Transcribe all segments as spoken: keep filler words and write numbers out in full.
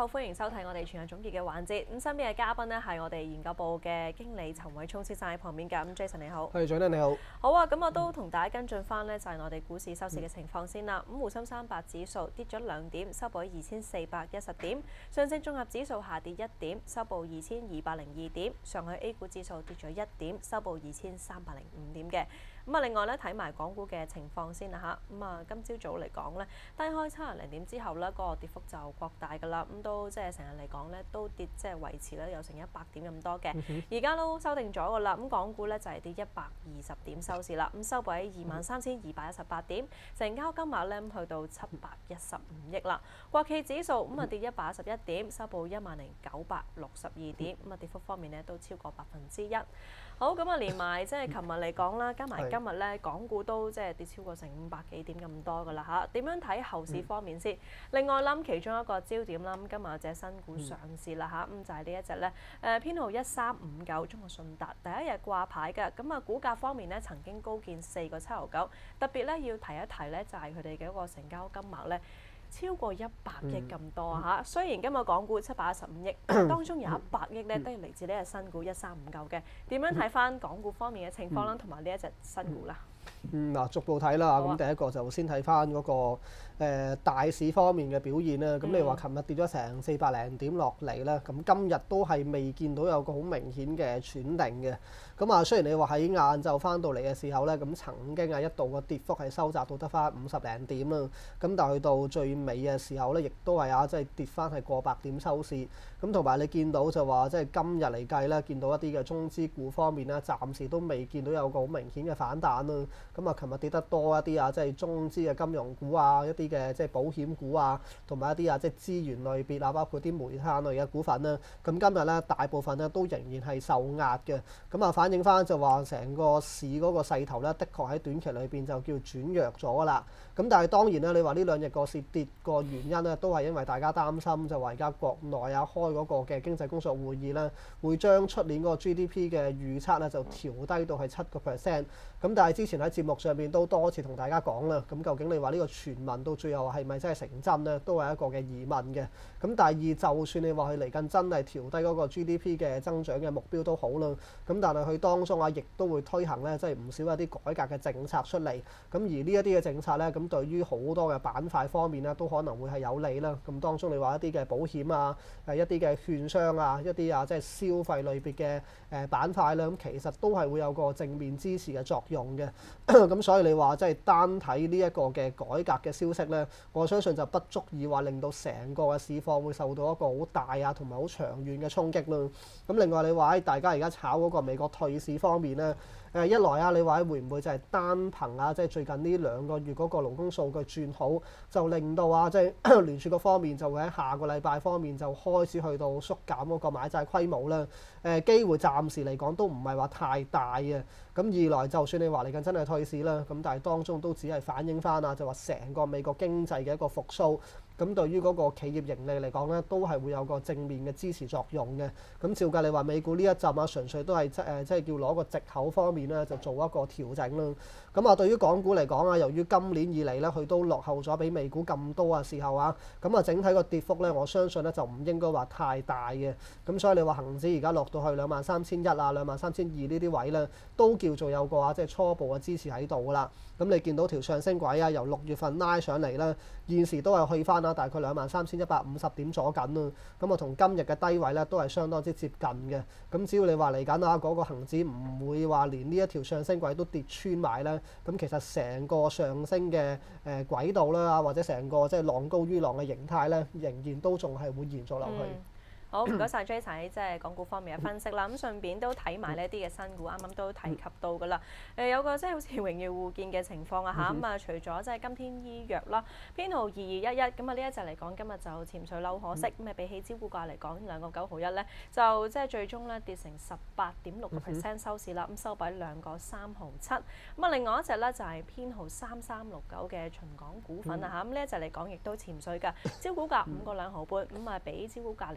好，歡迎收睇我哋全日總結嘅環節。咁身邊嘅嘉賓呢係我哋研究部嘅經理陳偉聰先生喺旁邊㗎。咁 Jason 你好， 係，長德你好。 好啊，咁我都同大家跟進翻呢，就係我哋股市收市嘅情況先啦。咁滬深三百指數跌咗兩點，收報二千四百一十點；上證綜合指數下跌一點，收報二千二百零二點；上海 A 股指數跌咗一點，收報二千三百零五點嘅。咁啊，另外咧睇埋港股嘅情況先啦嚇。咁啊，今朝早嚟講咧，低開七廿零點之後咧，嗰個跌幅就擴大㗎啦。咁都即係成日嚟講咧，都跌即係維持咧有成一百點咁多嘅。而家都修訂咗㗎啦。咁港股咧就係跌一百二十點收市啦。咁收報喺二萬三千二百一十八點，成交金額咧去到七百一十五億啦。國企指數咁啊跌一百一十一點，收報一萬零九百六十二點。咁啊跌幅方面咧都超過百分之一。好，咁啊連埋即係琴日嚟講啦，加埋今日咧，港股都即係跌超過成五百幾點咁多噶啦嚇。點樣睇後市方面先？嗯、另外諗其中一個焦點啦，咁今日有隻新股上市啦嚇，咁、嗯、就係呢一隻咧，誒編號一三五九中國信達第一日掛牌嘅，咁啊股價方面咧曾經高見四個七毫九，特別咧要提一提咧就係佢哋嘅一個成交金額咧。超過一百億咁多嚇，嗯、雖然今日港股七百一十五億，但當中有一百億咧都係嚟自呢隻新股一三五九嘅。點樣睇翻港股方面嘅情況啦，同埋呢一隻新股啦？ 嗯，嗱，逐步睇啦。咁、啊、第一個就先睇翻嗰個、呃、大市方面嘅表現啦。咁、嗯、你話琴日跌咗成四百零點落嚟啦，咁今日都係未見到有個好明顯嘅轉定嘅。咁啊，雖然你話喺晏晝翻到嚟嘅時候咧，咁曾經啊一度個跌幅係收窄到得翻五十零點啦。咁但係去到最尾嘅時候咧，亦都係啊，即係跌翻係過百點收市。咁同埋你見到就話即係今日嚟計咧，見到一啲嘅中資股方面咧，暫時都未見到有個好明顯嘅反彈啦。咁啊，琴日跌得多一啲啊，即係中資嘅金融股啊，一啲嘅即係保險股啊，同埋一啲啊即係資源類別啊，包括啲煤炭類嘅股份啦。咁今日咧大部分咧都仍然係受壓嘅。咁啊，反映翻就話成個市嗰個勢頭咧，的確喺短期裏邊就叫轉弱咗啦。咁但係當然咧，你話呢兩日個市跌個原因咧，都係因為大家擔心就話而家國內啊開嗰個嘅經濟工作會議咧，會將出年嗰個 G D P 嘅預測咧就調低到係七個 percent。咁但係之前喺節目上面都多次同大家講啦，咁究竟你話呢個傳聞到最後係咪真係成真咧，都係一個嘅疑問嘅。咁第二，就算你話佢嚟緊真係調低嗰個 G D P 嘅增長嘅目標都好啦，咁但係佢當中啊亦都會推行咧，即係唔少一啲改革嘅政策出嚟。咁而呢一啲嘅政策咧，咁對於好多嘅板塊方面咧，都可能會係有利啦。咁當中你話一啲嘅保險啊，誒一啲嘅券商啊，一啲啊即係消費類別嘅誒板塊咧，咁其實都係會有個正面支持嘅作用嘅。咁所以你話即係單睇呢一個嘅改革嘅消息咧，我相信就不足以話令到成個嘅市況會受到一個好大啊同埋好長遠嘅衝擊咯。咁另外你話喺大家而家炒嗰個美國退市方面咧，誒一來啊，你話會唔會就係單憑啊即係最近呢兩個月嗰個勞工數據轉好，就令到啊即係聯儲局方面就會喺下個禮拜方面就開始去到縮減嗰個買債規模咧？誒機會暫時嚟講都唔係話太大嘅。咁二來就算你話嚟緊真係退市啦，咁但係當中都只係反映翻啊，就話成個美國經濟嘅一個復甦。咁對於嗰個企業盈利嚟講咧，都係會有個正面嘅支持作用嘅。咁照計你話美股呢一陣啊，純粹都係即誒即係叫攞個藉口方面咧，就做一個調整啦。咁啊，對於港股嚟講啊，由於今年以嚟咧，佢都落後咗比美股咁多嘅時候啊，咁啊整體個跌幅咧，我相信咧就唔應該話太大嘅。咁所以你話恒指而家落到去兩萬三千一啊、兩萬三千二呢啲位咧，都叫做有個啊即係初步嘅支持喺度㗎啦。咁你見到條上升軌啊，由六月份拉上嚟咧，現時都係去翻啦，大概兩萬三千一百五十點左緊啦。咁啊，同今日嘅低位咧都係相當之接近嘅。咁只要你話嚟緊啊，嗰個恆指唔會話連呢一條上升軌都跌穿埋咧，咁其實成個上升嘅誒軌道啦，或者成個即係浪高於浪嘅形態咧，仍然都仲係會延續落去。 嗯好，唔該晒 Jason 喺即係港股方面嘅分析啦。咁順便都睇埋呢啲嘅新股，啱啱都提及到㗎啦。誒有個即係好似榮耀互見嘅情況啊嚇。咁啊，除咗即係今天醫藥啦，編號二二一一，咁啊呢一隻嚟講，今日就潛水嬲可惜。咁啊比起招股價嚟講，兩個九毫一咧，就即係最終咧跌成十八點六個 percent 收市啦。咁收喺兩個三毫七。咁啊，另外一隻咧就係編號三三六九嘅秦港股份啊嚇。咁呢一隻嚟講亦都潛水㗎，招股價五個兩毫半。咁啊比招股價嚟講咧，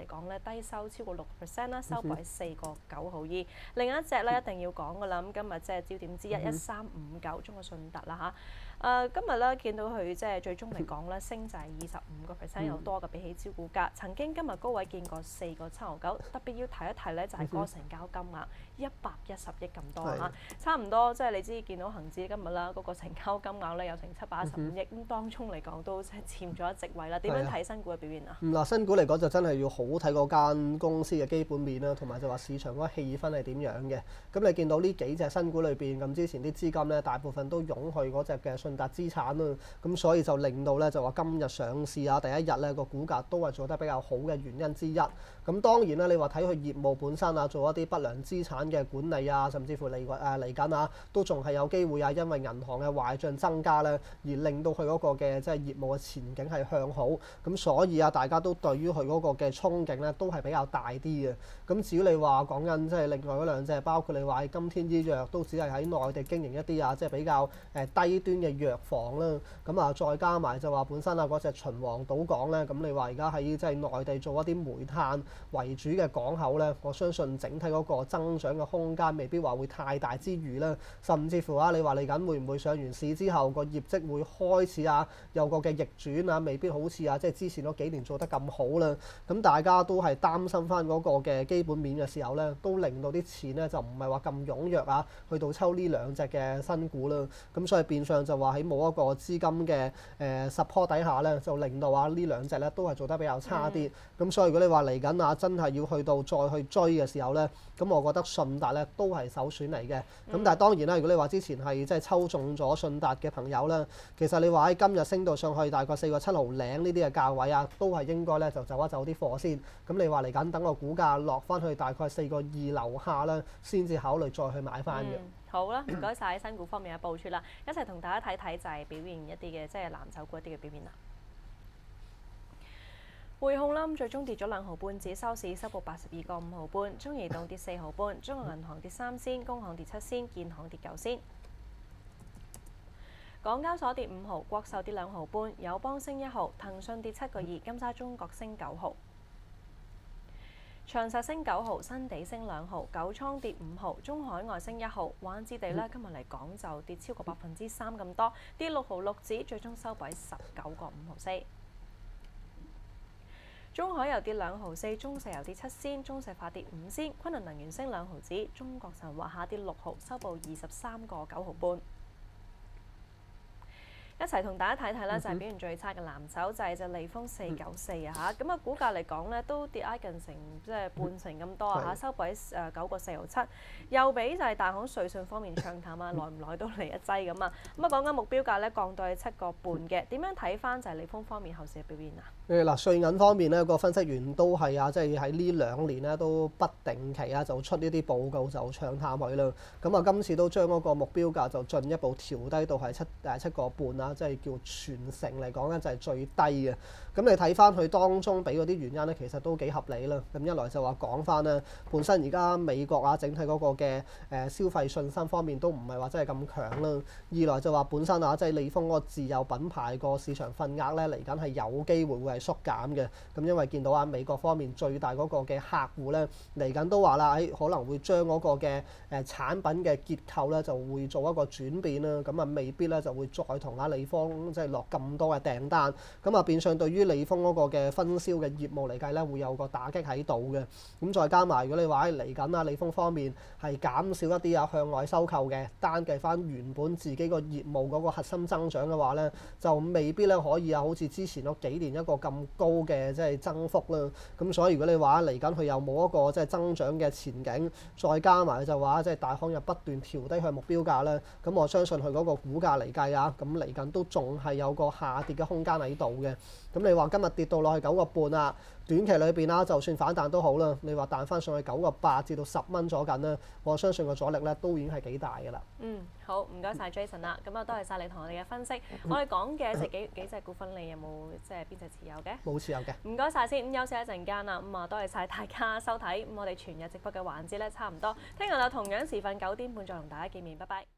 低收超過六個 percent 啦，收報喺四個九毫二。另一隻咧一定要講㗎啦，咁今日即係焦點之一一三五九中國信達啦嚇。誒、呃、今日咧見到佢即係最終嚟講咧升就係二十五個 percent 有多嘅，比起招股價。曾經今日高位見過四個七毫九，特別要提一提咧就係嗰個成交金額一百一十億咁多嚇，差唔多即係你知見到恒指今日啦嗰個成交金額咧有成七百一十五億，咁、嗯、當中嚟講都即係佔咗一席位啦。點樣睇新股嘅表現啊？ 嗱，新股嚟講就真係要好睇嗰間公司嘅基本面啦，同埋就話市場嗰個氣氛係點樣嘅。咁你見到呢幾隻新股裏邊，咁之前啲資金咧大部分都湧去嗰隻嘅信達資產啦，咁所以就令到咧就話今日上市啊第一日咧個股價都係做得比較好嘅原因之一。咁當然啦，你話睇佢業務本身啊，做一啲不良資產嘅管理啊，甚至乎嚟誒嚟緊啊，都仲係有機會啊，因為銀行嘅壞帳增加咧，而令到佢嗰個嘅即係業務嘅前景係向好。咁所以啊，大家都對於佢嗰個嘅憧憬咧都係比較大啲嘅。咁至於你話講緊即係另外嗰兩隻，包括你話金天醫藥都只係喺內地經營一啲啊，即係比較誒低端嘅藥房啦。咁啊，再加埋就話本身啊嗰隻秦皇島港咧，咁你話而家喺即係內地做一啲煤炭為主嘅港口咧，我相信整體嗰個增長嘅空間未必話會太大之餘咧，甚至乎啊，你話嚟緊會唔會上完市之後個業績會開始啊有個嘅逆轉啊，未必好似啊即係之前嗰幾年做得咁好啦。咁大家都係擔心翻嗰個嘅基本面嘅時候咧，都令到啲錢咧就唔係話咁踴躍啊，去到抽呢兩隻嘅新股啦。咁所以變相就話喺冇一個資金嘅誒 support 底下咧，就令到啊呢兩隻咧都係做得比較差啲。咁、嗯、所以如果你話嚟緊啊真係要去到再去追嘅時候咧，咁我覺得信達咧都係首選嚟嘅。咁、嗯、但係當然啦，如果你話之前係即係抽中咗信達嘅朋友咧，其實你話喺今日升到上去大概四個七毫零呢啲嘅價位啊，都係應該咧就走一走啲貨先。咁你話嚟緊等個股價落翻去大概四個二樓下啦，先至考慮再去買翻嘅。 嗯好啦，唔該晒喺新股方面嘅部署啦，一齊同大家睇睇就係表現一啲嘅即係藍籌股一啲嘅表現啦。匯控啦，最終跌咗兩毫半，指收市收報八十二個五毫半。中移動跌四毫半，中國銀行跌三仙，工行跌七仙，建行跌九仙。港交所跌五毫，國壽跌兩毫半，友邦升一毫，騰訊跌七個二，金沙中國升九毫。長實升九毫，新地升兩毫，九倉跌五毫，中海外升一毫。華置地咧今日嚟講就跌超過百分之三咁多，跌六毫六指，最終收喺十九個五毫四。中海油跌兩毫四，中石油跌七仙，中石化跌五仙，昆侖能源升兩毫指，中國神華下跌六毫，收報二十三個九毫半。一齊同大家睇睇咧，就係表現最差嘅藍籌，就係隻利豐四九四啊嚇。咁啊，股價嚟講咧，都跌挨近成即係半成咁多啊嚇，收喺誒九個四毫七。又比就係大行瑞信方面唱淡啊，耐唔耐都嚟一劑咁啊。咁啊，講緊目標價咧降到去七個半嘅。點樣睇翻就係利豐方面後市嘅表現啊？誒嗱，瑞銀方面咧，個分析員都係啊，即係喺呢兩年咧都不定期啊，就出呢啲報告就唱淡佢啦。咁啊，今次都將嗰個目標價就進一步調低到係七誒七個半啊。即係叫全城嚟講咧，就係最低嘅。咁你睇翻佢當中俾嗰啲原因咧，其實都幾合理啦。咁一來就話講翻咧，本身而家美國啊，整體嗰個嘅誒消費信心方面都唔係話真係咁強啦。二來就話本身啊，即係利豐嗰個自有品牌個市場份額咧，嚟緊係有機會會係縮減嘅。咁因為見到啊，美國方面最大嗰個嘅客戶咧，嚟緊都話啦，喺可能會將嗰個嘅誒產品嘅結構咧，就會做一個轉變啦。咁啊，未必咧就會再同啊利豐即係落咁多嘅訂單，咁啊變相對於利豐嗰個嘅分銷嘅業務嚟計咧，會有個打擊喺度嘅。咁再加埋如果你話嚟緊啊，利豐方面係減少一啲啊向外收購嘅，單計翻原本自己個業務嗰個核心增長嘅話咧，就未必咧可以啊好似之前嗰幾年一個咁高嘅即係增幅啦。咁所以如果你話嚟緊佢又冇一個即係增長嘅前景，再加埋就話即係大行又不斷調低佢目標價咧，咁我相信佢嗰個股價嚟計啊，咁嚟緊都仲係有個下跌嘅空間喺度嘅。咁你話今日跌到落去九個半啊，短期裏邊啦，就算反彈都好啦，你話彈翻上去九個八至到十蚊左近啦，我相信個阻力咧都已經係幾大㗎啦。 嗯，好，唔該晒 Jason 啦，咁啊多謝晒你同我哋嘅分析。我哋講嘅隻幾幾隻股份，你有冇即係邊隻持有嘅？ 冇持有嘅。 唔該晒先，咁休息一陣間啦，咁啊多謝晒大家收睇，咁我哋全日直播嘅環節咧差唔多，聽日啊同樣時分九點半再同大家見面，拜拜。